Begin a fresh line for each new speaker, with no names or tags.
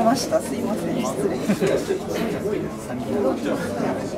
ました。すいません、失礼。